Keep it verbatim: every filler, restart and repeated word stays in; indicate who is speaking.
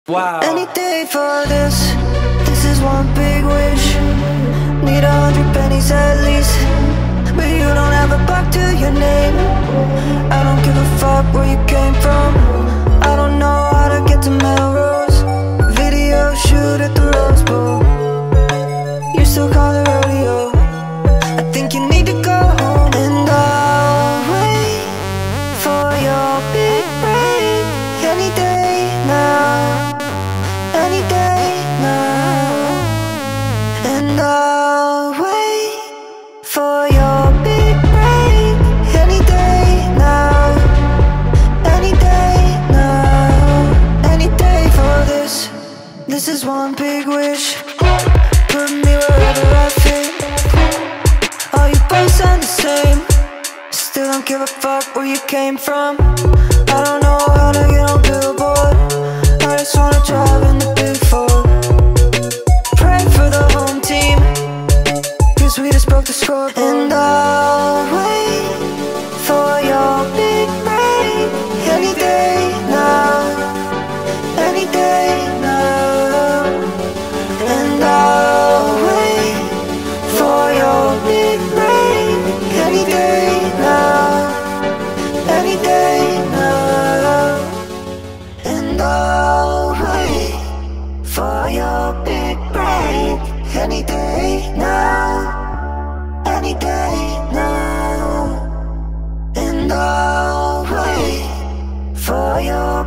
Speaker 1: Wow.
Speaker 2: Any day for this, this is one big wish. Need a hundred pennies at least, but you don't have a buck to your name. I don't give a fuck where you came from. I don't know how to get to Melrose. Video shoot at the Rose Bowl. You still call it rodeo. I think you need to go home. And I'll wait for your big break any day now, any day now. And I'll wait for your big break any day now, any day now, any day for this. This is one big wish. Put me wherever I fit. All you boys sound the same. Still don't give a fuck where you came from. I don't know how to get on Billboard. I just wanna drive in the big Ford. Pray for the home team, cause we just broke the scoreboard. And I'll wait for your big break any day now, any day now. And I'll wait for your big break any day now, any day now. And I'll wait for your big break any day now, any day now. And I'll wait for your